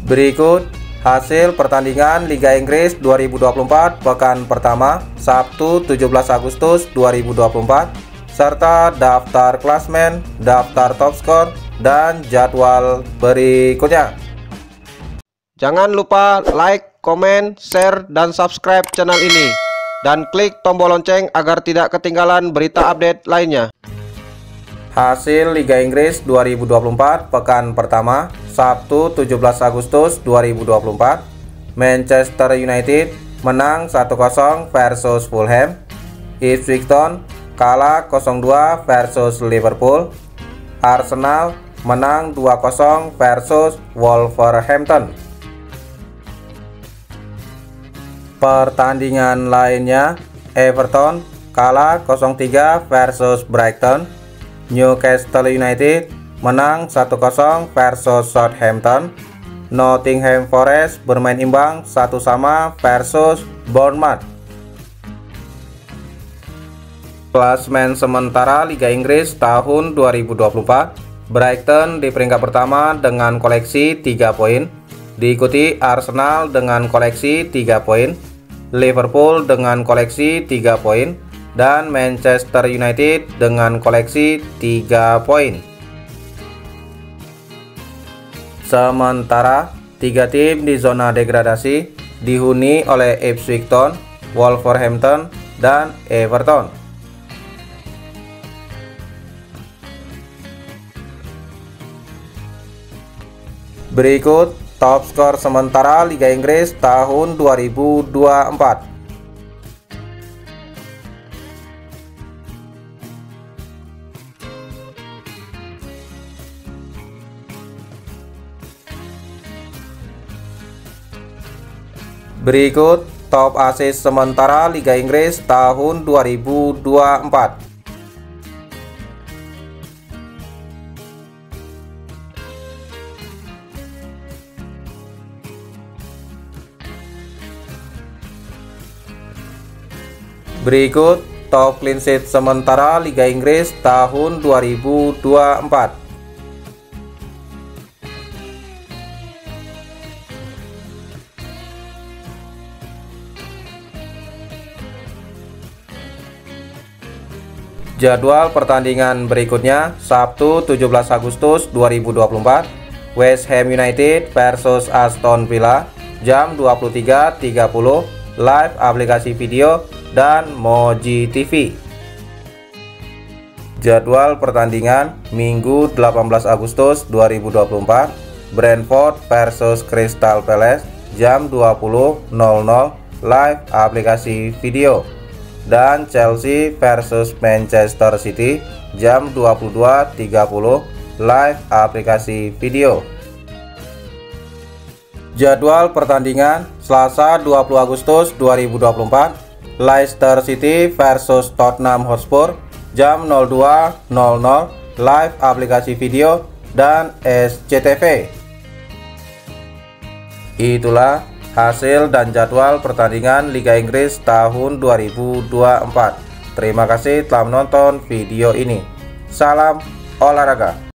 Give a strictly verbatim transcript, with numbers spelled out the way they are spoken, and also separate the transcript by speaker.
Speaker 1: Berikut hasil pertandingan Liga Inggris dua ribu dua puluh empat pekan pertama Sabtu tujuh belas Agustus dua ribu dua puluh empat serta daftar klasmen, daftar top skor, dan jadwal berikutnya. Jangan lupa like, komen, share, dan subscribe channel ini dan klik tombol lonceng agar tidak ketinggalan berita update lainnya. Hasil Liga Inggris dua ribu dua puluh empat pekan pertama Sabtu tujuh belas Agustus dua ribu dua puluh empat. Manchester United menang satu kosong versus Fulham. Ipswich Town kalah nol dua versus Liverpool. Arsenal menang dua kosong versus Wolverhampton. Pertandingan lainnya, Everton kalah nol tiga versus Brighton. Newcastle United menang satu kosong versus Southampton. Nottingham Forest bermain imbang satu sama versus Bournemouth. Klasmen sementara Liga Inggris tahun dua ribu dua puluh empat, Brighton di peringkat pertama dengan koleksi tiga poin, diikuti Arsenal dengan koleksi tiga poin, Liverpool dengan koleksi tiga poin, dan Manchester United dengan koleksi tiga poin. Sementara tiga tim di zona degradasi dihuni oleh Ipswich Town, Wolverhampton, dan Everton. Berikut top skor sementara Liga Inggris tahun dua ribu dua puluh empat. Berikut top assist sementara Liga Inggris tahun dua ribu dua puluh empat. Berikut top clean sheet sementara Liga Inggris tahun dua ribu dua puluh empat. Jadwal pertandingan berikutnya Sabtu tujuh belas Agustus dua ribu dua puluh empat, West Ham United versus Aston Villa jam dua puluh tiga tiga puluh, live aplikasi video dan Moji T V. Jadwal pertandingan Minggu delapan belas Agustus dua ribu dua puluh empat, Brentford versus Crystal Palace jam dua puluh nol nol, live aplikasi video, dan Chelsea versus Manchester City jam dua puluh dua tiga puluh, live aplikasi video. Jadwal pertandingan Selasa dua puluh Agustus dua ribu dua puluh empat, Leicester City versus Tottenham Hotspur jam nol dua nol nol, live aplikasi video dan S C T V. Itulah hasil dan jadwal pertandingan Liga Inggris tahun dua ribu dua puluh empat. Terima kasih telah menonton video ini. Salam olahraga.